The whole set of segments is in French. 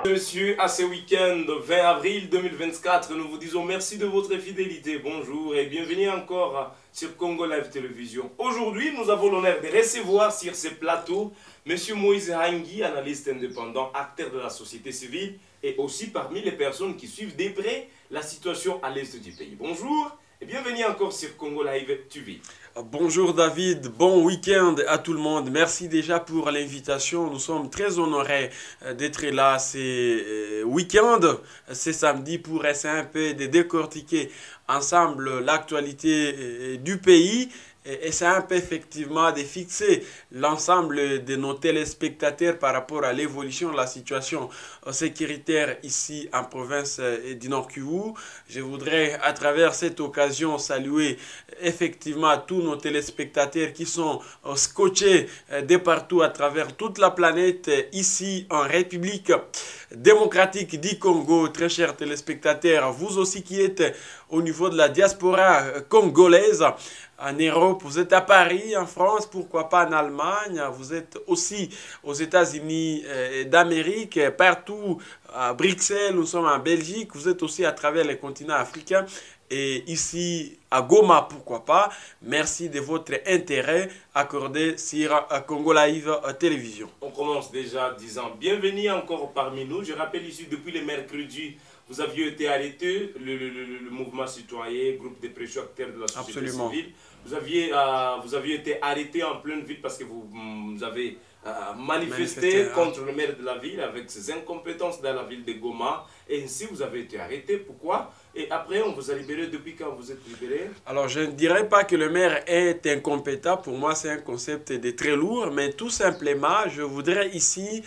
Monsieur, à ce week-end 20 avril 2024, nous vous disons merci de votre fidélité. Bonjour et bienvenue encore sur Congo Live Télévision. Aujourd'hui, nous avons l'honneur de recevoir sur ce plateau Monsieur Moïse Hangui, analyste indépendant, acteur de la société civile et aussi parmi les personnes qui suivent de près la situation à l'est du pays. Bonjour et bienvenue encore sur Congo Live TV. Bonjour David, bon week-end à tout le monde. Merci déjà pour l'invitation. Nous sommes très honorés d'être là ce week-end, ce samedi, pour essayer un peu de décortiquer ensemble l'actualité du pays. Et c'est un peu effectivement de fixer l'ensemble de nos téléspectateurs par rapport à l'évolution de la situation sécuritaire ici en province du Nord Kivu. Je voudrais à travers cette occasion saluer effectivement tous nos téléspectateurs qui sont scotchés de partout à travers toute la planète ici en République démocratique du Congo. Très chers téléspectateurs, vous aussi qui êtes au niveau de la diaspora congolaise, en Europe, vous êtes à Paris, en France, pourquoi pas en Allemagne, vous êtes aussi aux États-Unis d'Amérique, partout à Bruxelles, nous sommes en Belgique, vous êtes aussi à travers les continents africains et ici à Goma, pourquoi pas. Merci de votre intérêt accordé sur Congo Live Télévision. On commence déjà en disant bienvenue encore parmi nous. Je rappelle ici depuis le mercredi, vous aviez été arrêté, le mouvement citoyen, groupe de pression acteurs de la société civile. Vous aviez été arrêté en pleine ville parce que vous avez manifesté contre le maire de la ville avec ses incompétences dans la ville de Goma. Et ainsi, vous avez été arrêté. Pourquoi? Et après, on vous a libéré. Depuis quand vous êtes libéré? Alors, je ne dirais pas que le maire est incompétent. Pour moi, c'est un concept de très lourd. Mais tout simplement, je voudrais ici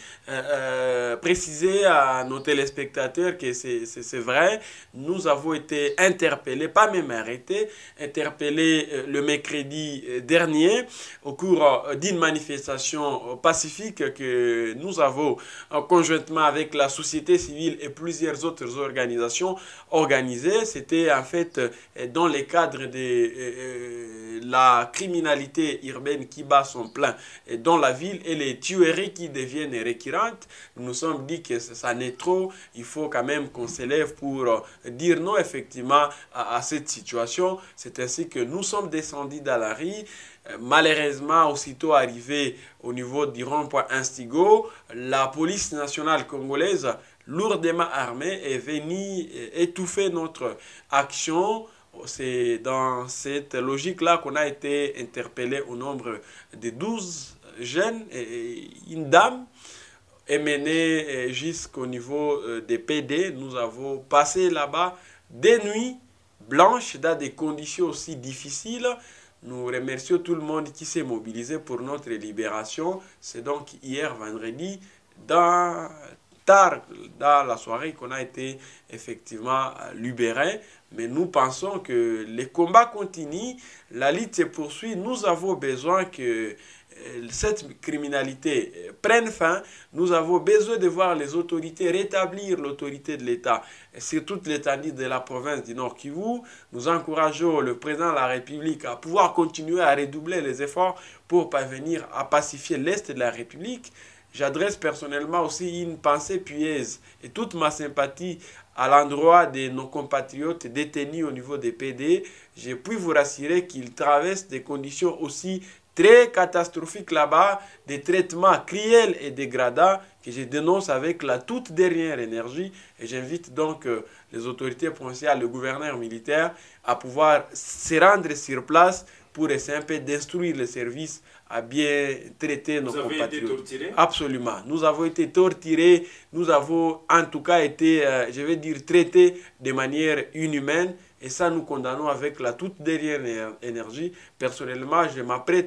préciser à nos téléspectateurs que c'est vrai. Nous avons été interpellés, pas même arrêtés, interpellés le mercredi dernier au cours d'une manifestation pacifique que nous avons conjointement avec la société civile et plusieurs autres organisations organisées. C'était en fait dans le cadre de la criminalité urbaine qui bat son plein dans la ville et les tueries qui deviennent récurrentes. Nous nous sommes dit que ça n'est trop, il faut quand même qu'on s'élève pour dire non effectivement à cette situation. C'est ainsi que nous sommes descendus dans la rue. Malheureusement, aussitôt arrivé au niveau du rond-point Instigo, la police nationale congolaise lourdement armée est venue étouffer notre action. C'est dans cette logique-là qu'on a été interpellé au nombre de 12 jeunes et une dame est menée jusqu'au niveau des PD. Nous avons passé là-bas des nuits blanches dans des conditions aussi difficiles. Nous remercions tout le monde qui s'est mobilisé pour notre libération. C'est donc hier vendredi, tard dans la soirée, qu'on a été effectivement libérés. Mais nous pensons que les combats continuent, la lutte se poursuit. Nous avons besoin que cette criminalité prenne fin. Nous avons besoin de voir les autorités rétablir l'autorité de l'État sur toute l'étendue de la province du Nord Kivu. Nous encourageons le président de la République à pouvoir continuer à redoubler les efforts pour parvenir à pacifier l'Est de la République. J'adresse personnellement aussi une pensée pieuse et toute ma sympathie à l'endroit de nos compatriotes détenus au niveau des PD. Je puis vous rassurer qu'ils traversent des conditions aussi très catastrophiques là-bas, des traitements cruels et dégradants que je dénonce avec la toute dernière énergie. Et j'invite donc les autorités provinciales, le gouverneur militaire, à pouvoir se rendre sur place pour essayer un peu d'instruire les services à bien traiter nos compatriotes. Vous avez été torturés? Absolument. Nous avons été torturés, nous avons en tout cas été, je vais dire, traités de manière inhumaine. Et ça, nous condamnons avec la toute dernière énergie. Personnellement, je m'apprête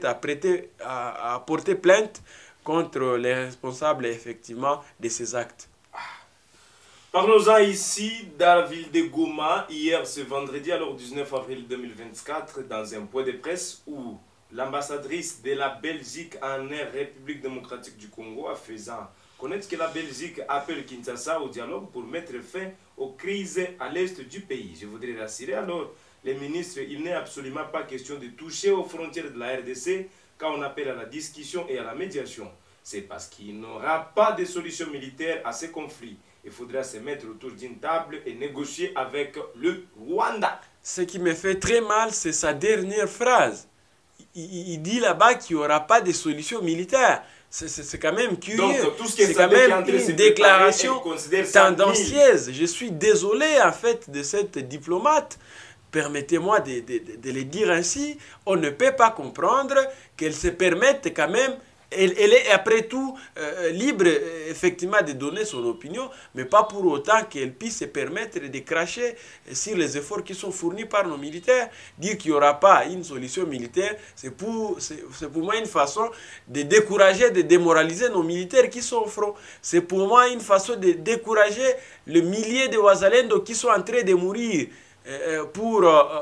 à porter plainte contre les responsables, effectivement, de ces actes. Parlons-en ici, dans la ville de Goma, hier, ce vendredi, alors 19 avril 2024, dans un point de presse où l'ambassadrice de la Belgique en République démocratique du Congo a fait connaître que la Belgique appelle Kinshasa au dialogue pour mettre fin aux crises à l'est du pays. Je voudrais rassurer alors les ministres, il n'est absolument pas question de toucher aux frontières de la RDC quand on appelle à la discussion et à la médiation. C'est parce qu'il n'y aura pas de solution militaire à ces conflits. il faudra se mettre autour d'une table et négocier avec le Rwanda. Ce qui me fait très mal, c'est sa dernière phrase. Il dit là-bas qu'il n'y aura pas de solution militaire. C'est quand même curieux. Donc, tout ce qui est quand même une déclaration tendancieuse. Je suis désolé en fait de cette diplomate. Permettez-moi de le dire ainsi. On ne peut pas comprendre qu'elle se permette quand même. Elle est après tout libre effectivement de donner son opinion, mais pas pour autant qu'elle puisse se permettre de cracher sur les efforts qui sont fournis par nos militaires. Dire qu'il n'y aura pas une solution militaire, c'est pour moi une façon de décourager, de démoraliser nos militaires qui sont au front. C'est pour moi une façon de décourager les milliers de Wazalendo qui sont en train de mourir pour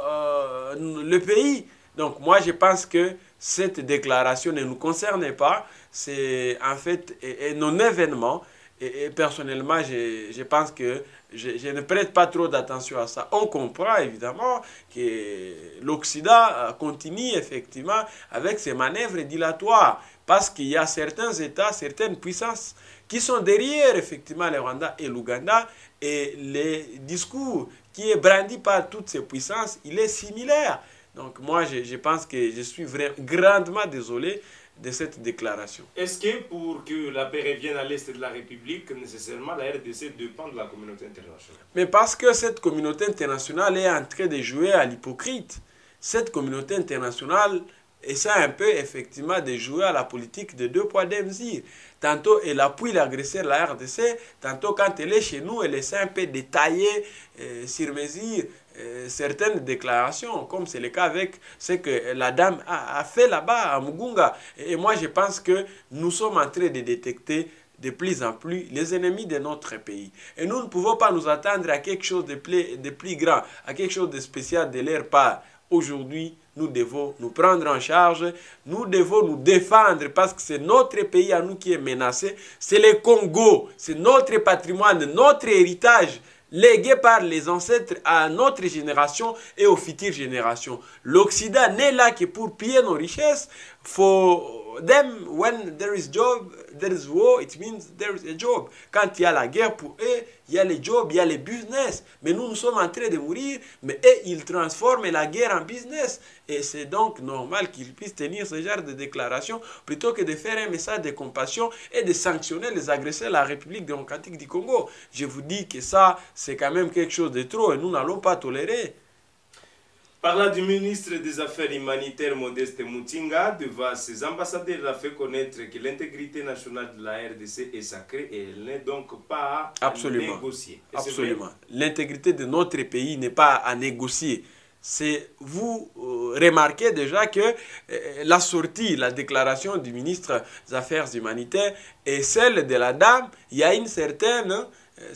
le pays. Donc moi je pense que cette déclaration ne nous concerne pas, c'est en fait un non-événement et personnellement je pense que je ne prête pas trop d'attention à ça. On comprend évidemment que l'Occident continue effectivement avec ses manœuvres dilatoires parce qu'il y a certains États, certaines puissances qui sont derrière effectivement le Rwanda et l'Ouganda et les discours qui est brandi par toutes ces puissances, il est similaire. Donc moi, je pense que je suis grandement désolé de cette déclaration. Est-ce que pour que la paix revienne à l'est de la République, nécessairement la RDC dépend de la communauté internationale? Mais parce que cette communauté internationale est en train de jouer à l'hypocrite. Cette communauté internationale essaie un peu effectivement de jouer à la politique de 2 poids 2 mesures. Tantôt elle appuie l'agresseur, la RDC, tantôt quand elle est chez nous, elle essaie un peu de tailler sur mesure certaines déclarations, comme c'est le cas avec ce que la dame a fait là-bas à Mugunga. Et moi, je pense que nous sommes en train de détecter de plus en plus les ennemis de notre pays. Et nous ne pouvons pas nous attendre à quelque chose de plus grand, à quelque chose de spécial de leur part. Aujourd'hui, nous devons nous prendre en charge, nous devons nous défendre parce que c'est notre pays à nous qui est menacé, c'est le Congo, c'est notre patrimoine, notre héritage légué par les ancêtres à notre génération et aux futures générations. L'Occident n'est là que pour piller nos richesses. For them, when there is job, there is war, it means there is a job. Quand il y a la guerre pour eux, il y a les jobs, il y a les business. Mais nous sommes en train de mourir, mais eux, ils transforment la guerre en business. Et c'est donc normal qu'ils puissent tenir ce genre de déclaration plutôt que de faire un message de compassion et de sanctionner les agresseurs de la République démocratique du Congo. Je vous dis que ça, c'est quand même quelque chose de trop et nous n'allons pas tolérer. Parlant du ministre des Affaires humanitaires Modeste Mutinga, devant ses ambassadeurs, il a fait connaître que l'intégrité nationale de la RDC est sacrée et elle n'est donc pas à négocier. Absolument. L'intégrité de notre pays n'est pas à négocier. Vous remarquez déjà que la sortie, la déclaration du ministre des Affaires humanitaires et celle de la dame, il y a une certaine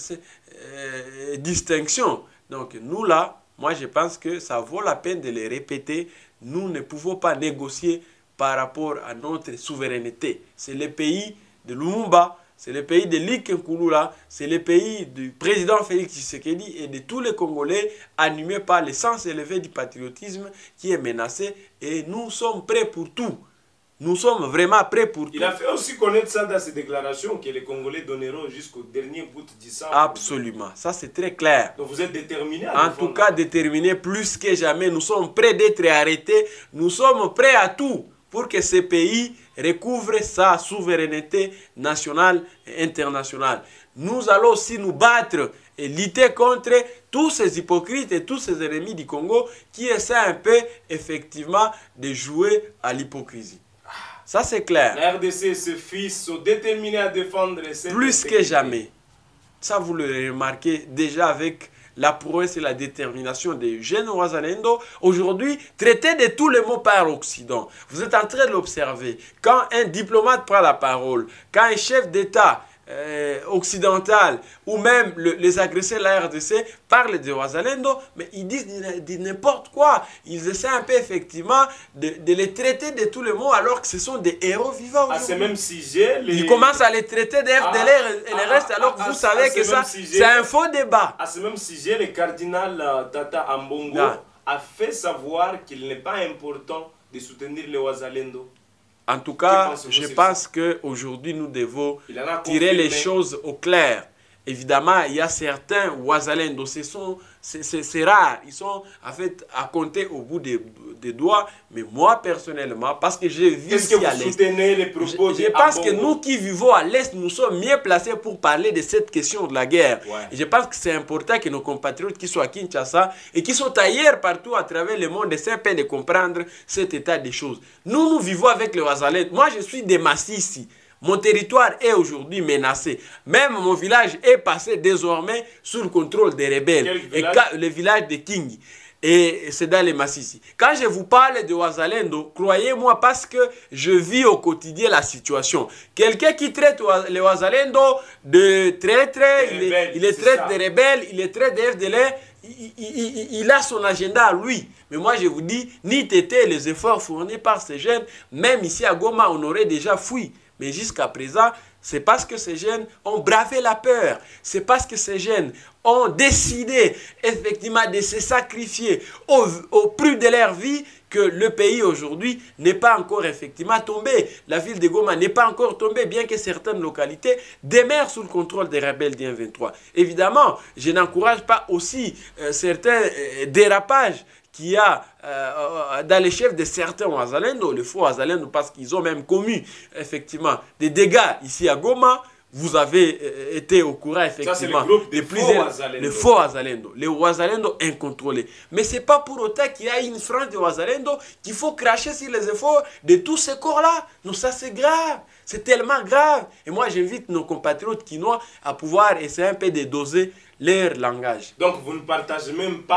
distinction. Donc nous là, moi, je pense que ça vaut la peine de les répéter. Nous ne pouvons pas négocier par rapport à notre souveraineté. C'est le pays de Lumumba, c'est le pays de Lik Nkulula, c'est le pays du président Félix Tshisekedi et de tous les Congolais animés par le sens élevé du patriotisme qui est menacé. Et nous sommes prêts pour tout. Nous sommes vraiment prêts pour tout. Il a fait aussi connaître ça dans ses déclarations que les Congolais donneront jusqu'au dernier bout du sang. Absolument. Ça, c'est très clair. Donc vous êtes déterminés en tout cas, déterminés plus que jamais. Nous sommes prêts d'être arrêtés. Nous sommes prêts à tout pour que ce pays recouvre sa souveraineté nationale et internationale. Nous allons aussi nous battre et lutter contre tous ces hypocrites et tous ces ennemis du Congo qui essaient un peu, effectivement, de jouer à l'hypocrisie. Ça, c'est clair. La RDC et ses fils sont déterminés à défendre cette plus que jamais. Ça, vous le remarquez déjà avec la prouesse et la détermination des jeunes Wazalendo. Aujourd'hui, traités de tous les mots par l'Occident. Vous êtes en train de l'observer. Quand un diplomate prend la parole, quand un chef d'État occidental ou même les agresseurs de la RDC parlent de Wazalendo, mais ils disent n'importe quoi. Ils essaient un peu effectivement de les traiter de tous les mots alors que ce sont des héros vivants aujourd'hui. À ce même sujet, ils commencent à les traiter de FDLR et le reste alors que vous savez que ça, c'est un faux débat. À ce même sujet, le cardinal Tata Ambongo a fait savoir qu'il n'est pas important de soutenir les Wazalendo. En tout cas, je pense qu'aujourd'hui, nous devons tirer les choses au clair Évidemment, il y a certains Ouazalendo, c'est rare. Ils sont en fait à compter au bout des doigts. Mais moi, personnellement, parce que je vis ici à l'Est. Est-ce que vous soutenez les propos je pense que nous qui vivons à l'Est, nous sommes mieux placés pour parler de cette question de la guerre. Ouais. Et je pense que c'est important que nos compatriotes qui sont à Kinshasa et qui sont ailleurs partout à travers le monde essaient de comprendre cet état des choses. Nous vivons avec les Ouazalendo. Moi, je suis des Massissi. Mon territoire est aujourd'hui menacé. Même mon village est passé désormais sous le contrôle des rebelles. Le village de King. Et c'est dans les Massissi. Quand je vous parle de Ouazalendo, croyez-moi parce que je vis au quotidien la situation. Quelqu'un qui traite les Ouazalendo de traître, il les traite de rebelles, il les traite de FDLR, il a son agenda à lui. Mais moi je vous dis, ni tété les efforts fournis par ces jeunes, même ici à Goma, on aurait déjà fui. Mais jusqu'à présent, c'est parce que ces jeunes ont bravé la peur. C'est parce que ces jeunes ont décidé effectivement de se sacrifier au prix de leur vie que le pays aujourd'hui n'est pas encore effectivement tombé. La ville de Goma n'est pas encore tombée, bien que certaines localités demeurent sous le contrôle des rebelles du M23. Évidemment, je n'encourage pas aussi certains dérapages qu'il y a dans les chefs de certains Ouazalendo, les faux Ouazalendo, parce qu'ils ont même commis effectivement des dégâts ici à Goma. Vous avez été au courant effectivement de plusieurs les faux Ouazalendo, les Ouazalendo incontrôlés. Mais ce n'est pas pour autant qu'il y a une frange de Ouazalendo qu'il faut cracher sur les efforts de tous ces corps-là. Non, ça c'est grave, c'est tellement grave. Et moi j'invite nos compatriotes quinois à pouvoir essayer un peu de doser leur langage. Donc vous ne partagez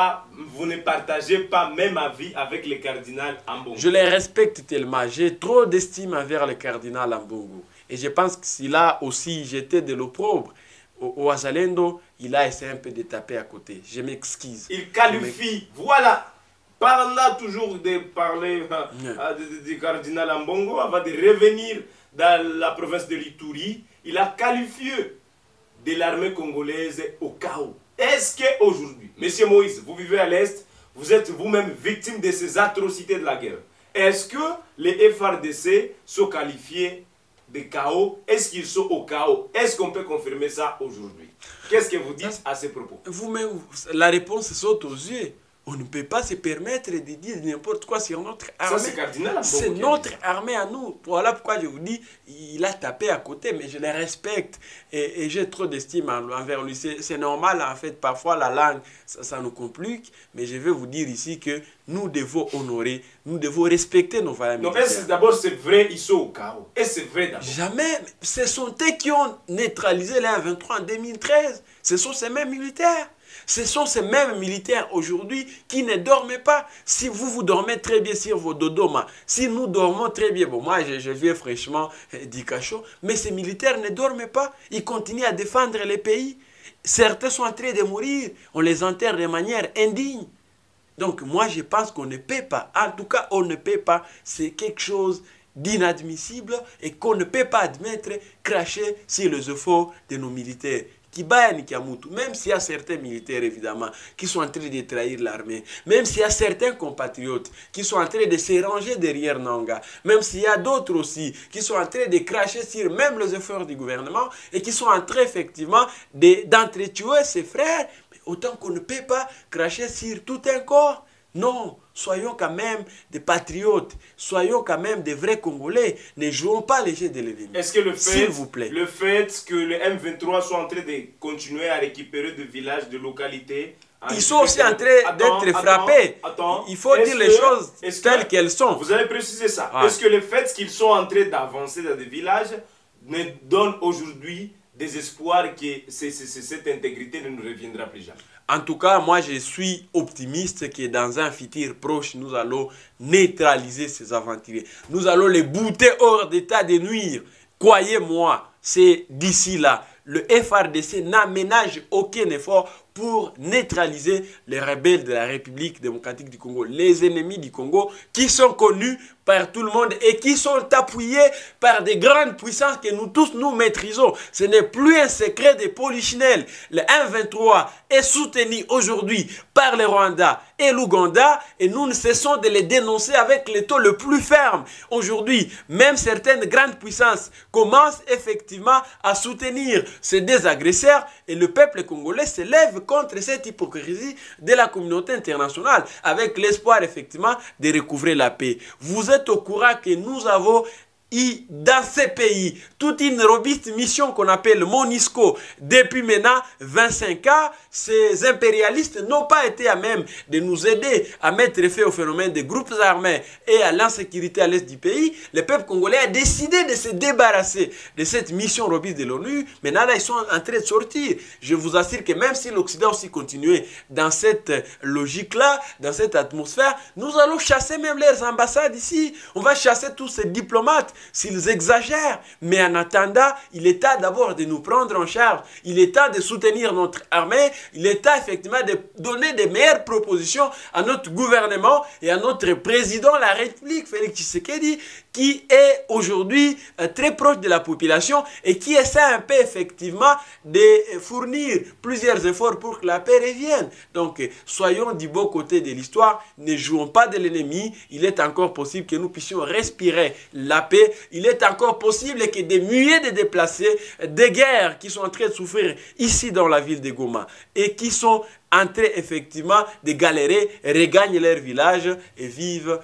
pas même avis avec le cardinal Ambongo. Je les respecte tellement, j'ai trop d'estime envers le cardinal Ambongo. Et je pense que s'il a aussi jeté de l'opprobre au Ouazalendo, il a essayé un peu de taper à côté. Je m'excuse. Il qualifie, voilà, parlant toujours de parler du cardinal Ambongo, avant de revenir dans la province de l'Ituri, il a qualifié de l'armée congolaise au chaos. Est-ce qu'aujourd'hui, Monsieur Moïse, vous vivez à l'Est, vous êtes vous-même victime de ces atrocités de la guerre. Est-ce que les FRDC sont qualifiés de chaos? Est-ce qu'ils sont au chaos? Est-ce qu'on peut confirmer ça aujourd'hui? Qu'est-ce que vous dites à ces propos? Vous-même, la réponse saute aux yeux. On ne peut pas se permettre de dire n'importe quoi sur notre armée. Ça, c'est cardinal. C'est notre armée à nous. Voilà pourquoi je vous dis, il a tapé à côté, mais je le respecte. Et j'ai trop d'estime envers lui. C'est normal, en fait, parfois la langue, ça nous complique. Mais je vais vous dire ici que nous devons honorer, nous devons respecter nos valeurs militaires. Non, est-ce d'abord c'est vrai, ils sont au chaos? Est-ce c'est vrai d'abord? Jamais. Ce sont eux qui ont neutralisé les 23 en 2013. Ce sont ces mêmes militaires. Ce sont ces mêmes militaires aujourd'hui qui ne dorment pas. Si vous dormez très bien sur vos dodoma, si nous dormons très bien, bon moi je viens fraîchement d'Ikacho, mais ces militaires ne dorment pas, ils continuent à défendre les pays. Certains sont en train de mourir, on les enterre de manière indigne. Donc moi je pense qu'on ne peut pas, en tout cas on ne peut pas, c'est quelque chose d'inadmissible et qu'on ne peut pas admettre, cracher sur les efforts de nos militaires. Même s'il y a certains militaires, évidemment, qui sont en train de trahir l'armée, même s'il y a certains compatriotes qui sont en train de se ranger derrière Nanga, même s'il y a d'autres aussi qui sont en train de cracher sur même les efforts du gouvernement et qui sont en train, effectivement, d'entretuer ses frères, mais autant qu'on ne peut pas cracher sur tout un corps. Non, soyons quand même des patriotes, soyons quand même des vrais Congolais, ne jouons pas les jeux de l'ennemi. Est-ce que s'il vous plaît, le fait que les M23 soient en train de continuer à récupérer des villages, de localités, ils sont aussi en train d'être frappés. Il faut dire les choses telles qu'elles sont. Vous allez préciser ça. Ouais. Est-ce que le fait qu'ils sont en train d'avancer dans des villages ne donne aujourd'hui des espoirs que cette intégrité ne nous reviendra plus jamais? En tout cas, moi je suis optimiste que dans un futur proche, nous allons neutraliser ces aventuriers. Nous allons les bouter hors d'état de nuire. Croyez-moi, c'est d'ici là. Le FRDC n'aménage aucun effort pour neutraliser les rebelles de la République démocratique du Congo, les ennemis du Congo qui sont connus par tout le monde et qui sont appuyés par des grandes puissances que nous tous nous maîtrisons. Ce n'est plus un secret des polichinelles. Le M23 est soutenu aujourd'hui par le Rwanda et l'Ouganda et nous ne cessons de les dénoncer avec les taux le plus ferme. Aujourd'hui, même certaines grandes puissances commencent effectivement à soutenir ces deux agresseurs et le peuple congolais se lève contre cette hypocrisie de la communauté internationale avec l'espoir effectivement de recouvrer la paix. Vous êtes au courant que nous avons dans ces pays toute une robuste mission qu'on appelle MONUSCO. Depuis maintenant 25 ans, ces impérialistes n'ont pas été à même de nous aider à mettre fin au phénomène des groupes armés et à l'insécurité à l'est du pays. Le peuple congolais a décidé de se débarrasser de cette mission robuste de l'ONU. Maintenant, là, ils sont en train de sortir. Je vous assure que même si l'Occident aussi continuait dans cette logique-là, dans cette atmosphère, nous allons chasser même leurs ambassades ici. On va chasser tous ces diplomates s'ils exagèrent. Mais en attendant, il est temps d'abord de nous prendre en charge. Il est temps de soutenir notre armée. Il est temps effectivement de donner des meilleures propositions à notre gouvernement et à notre président de la République, Félix Tshisekedi, qui est aujourd'hui très proche de la population et qui essaie un peu effectivement de fournir plusieurs efforts pour que la paix revienne. Donc, soyons du bon côté de l'histoire, ne jouons pas de l'ennemi. Il est encore possible que nous puissions respirer la paix. Il est encore possible que des milliers de déplacés, des guerres qui sont en train de souffrir ici dans la ville de Goma et qui sont en train effectivement de galérer, regagnent leur village et vivent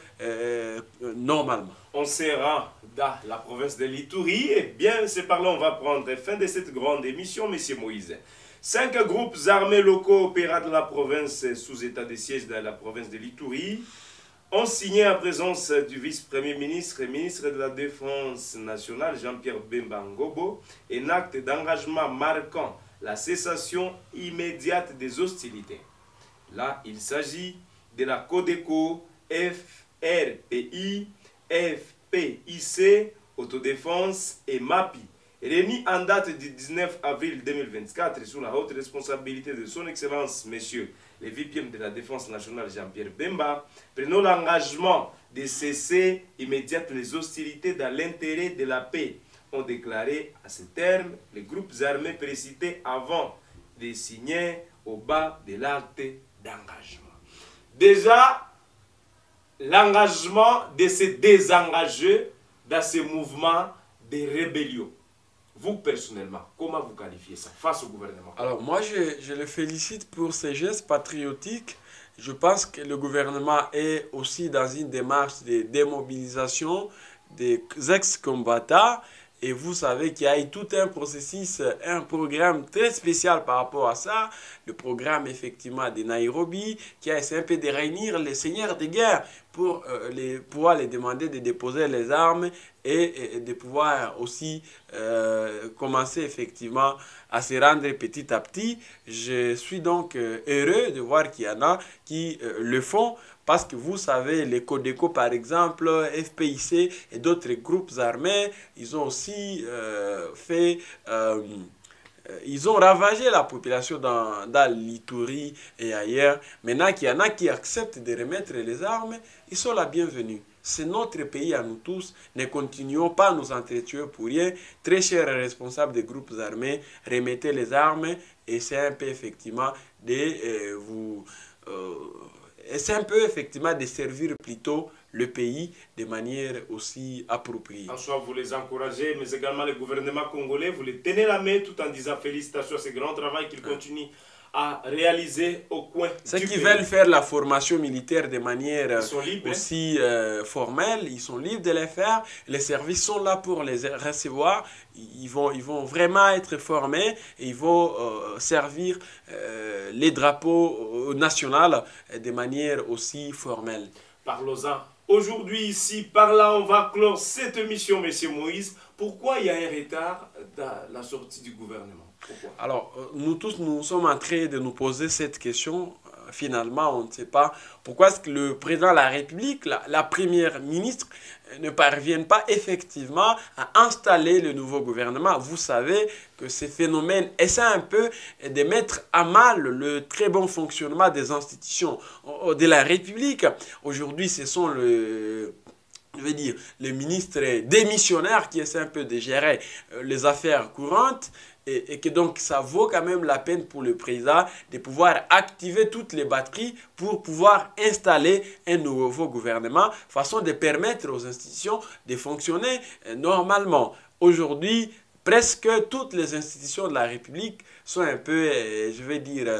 normalement. On sera dans la province de l'Ituri. Et bien, c'est par là on va prendre fin de cette grande émission, Monsieur Moïse. 5 groupes armés locaux opérant dans la province sous état de siège dans la province de l'Ituri ont signé en présence du vice-premier ministre et ministre de la Défense nationale, Jean-Pierre Bemba Ngobo, un acte d'engagement marquant la cessation immédiate des hostilités. Là, il s'agit de la Codeco, FRPI, FPIC, Autodéfense et MAPI, réunis en date du 19 avril 2024 sous la haute responsabilité de son Excellence, Monsieur le vice-premier de la Défense nationale Jean-Pierre Bemba, prenons l'engagement de cesser immédiatement les hostilités dans l'intérêt de la paix, ont déclaré à ce terme les groupes armés précités avant de signer au bas de l'acte d'engagement. Déjà, l'engagement de se désengager dans ce mouvement de rébellion. Vous, personnellement, comment vous qualifiez ça face au gouvernement? Alors, moi, je le félicite pour ces gestes patriotiques. Je pense que le gouvernement est aussi dans une démarche de démobilisation des ex-combattants. Et vous savez qu'il y a eu tout un processus, un programme très spécial par rapport à ça. Le programme, effectivement, de Nairobi, qui a essayé un peu de réunir les seigneurs de guerre pour pouvoir les demander de déposer les armes et de pouvoir aussi commencer, effectivement, à se rendre petit à petit. Je suis donc heureux de voir qu'il y en a qui le font. Parce que vous savez, les Codeco par exemple, FPIC et d'autres groupes armés, ils ont aussi ils ont ravagé la population dans l'Ituri et ailleurs. Maintenant qu'il y en a qui acceptent de remettre les armes, ils sont la bienvenue. C'est notre pays à nous tous. Ne continuons pas à nous entretuer pour rien. Très chers responsables des groupes armés, remettez les armes et c'est un peu effectivement de vous... c'est un peu effectivement de servir plutôt le pays de manière aussi appropriée. En soi, vous les encouragez, mais également le gouvernement congolais, vous les tenez la main tout en disant félicitations à ce grand travail qu'ils continuent à réaliser au coin. Ceux qui veulent faire la formation militaire de manière libres, aussi formelle, ils sont libres de les faire. Les services sont là pour les recevoir. Ils vont vraiment être formés et ils vont servir les drapeaux nationaux de manière aussi formelle. Parlons-en. Aujourd'hui, ici, par là, on va clore cette émission, Monsieur Moïse. Pourquoi il y a un retard dans la sortie du gouvernement? Pourquoi? Alors, nous tous, nous sommes en train de nous poser cette question finalement, on ne sait pas pourquoi est-ce que le président de la République, la première ministre, ne parviennent pas effectivement à installer le nouveau gouvernement. Vous savez que ces phénomènes essaient un peu de mettre à mal le très bon fonctionnement des institutions de la République. Aujourd'hui, ce sont les ministres démissionnaires qui essaient un peu de gérer les affaires courantes et que donc ça vaut quand même la peine pour le président de pouvoir activer toutes les batteries pour pouvoir installer un nouveau gouvernement, façon de permettre aux institutions de fonctionner normalement. Aujourd'hui, presque toutes les institutions de la République sont un peu, je vais dire,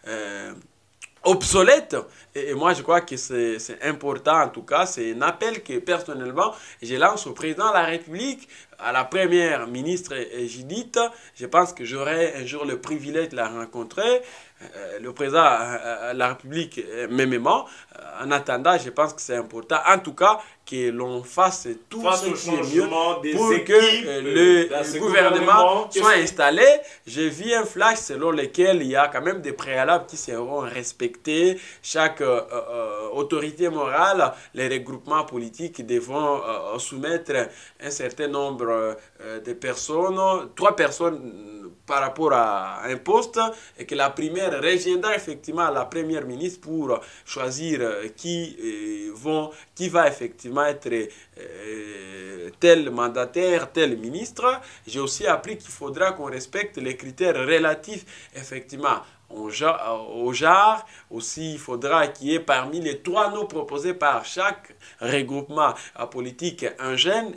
obsolète. Et moi, je crois que c'est important, en tout cas, c'est un appel que personnellement, je lance au président de la République, à la première ministre Judith. Je pense que j'aurai un jour le privilège de la rencontrer. Le président de la République mêmement. En attendant, je pense que c'est important, en tout cas, que l'on fasse tout ce qui est mieux pour que le gouvernement soit installé. J'ai vu un flash selon lequel il y a quand même des préalables qui seront respectés. Chaque autorité morale, les regroupements politiques devront soumettre un certain nombre de personnes, 3 personnes par rapport à un poste, et que la première reviendra effectivement à la première ministre pour choisir qui va effectivement être tel mandataire, tel ministre. J'ai aussi appris qu'il faudra qu'on respecte les critères relatifs effectivement au genre. Aussi, il faudra qu'il y ait parmi les 3 noms proposés par chaque regroupement politique un jeune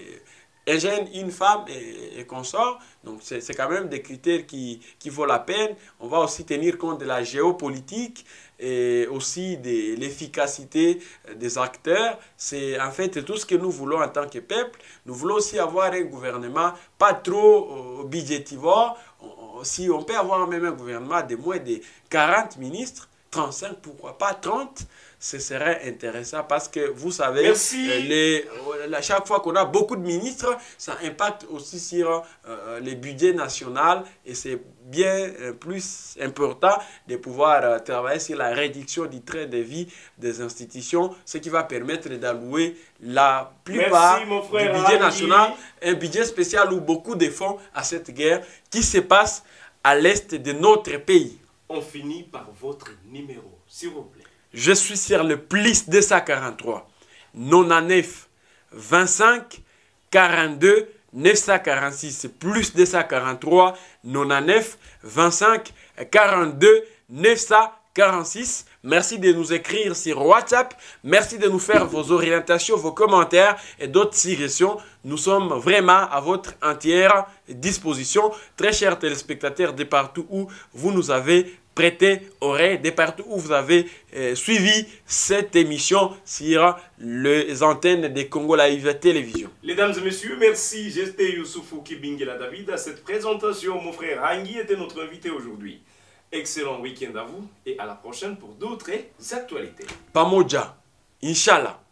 une femme et consort. Donc c'est quand même des critères qui vaut la peine. On va aussi tenir compte de la géopolitique et aussi de l'efficacité des acteurs. C'est en fait tout ce que nous voulons en tant que peuple. Nous voulons aussi avoir un gouvernement pas trop budgétivore. Si on peut avoir même un gouvernement de moins de 40 ministres, 35, pourquoi pas 30, ce serait intéressant parce que vous savez, chaque fois qu'on a beaucoup de ministres, ça impacte aussi sur les budgets nationaux et c'est bien plus important de pouvoir travailler sur la réduction du train de vie des institutions, ce qui va permettre d'allouer la plupart du budget national, un budget spécial ou beaucoup de fonds à cette guerre qui se passe à l'est de notre pays. On finit par votre numéro, s'il vous plaît. Je suis sur le plus 243, 99, 25, 42, 946, plus 243, 99, 25, 42, 946. Merci de nous écrire sur WhatsApp. Merci de nous faire vos orientations, vos commentaires et d'autres suggestions. Nous sommes vraiment à votre entière disposition. Très chers téléspectateurs de partout où vous nous avez prêté oreille, de partout où vous avez suivi cette émission sur les antennes de Congo Live Télévision. Mesdames et messieurs, merci. J'étais Youssoufou Kibingela David. À cette présentation, mon frère Hangui était notre invité aujourd'hui. Excellent week-end à vous et à la prochaine pour d'autres actualités. Pamoja, Inch'Allah.